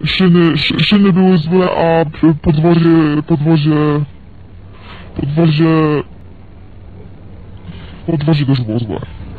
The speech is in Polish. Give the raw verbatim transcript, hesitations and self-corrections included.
szyny, szy, szyny były złe, a podwozie, podwozie, podwozie, podwozie też było złe.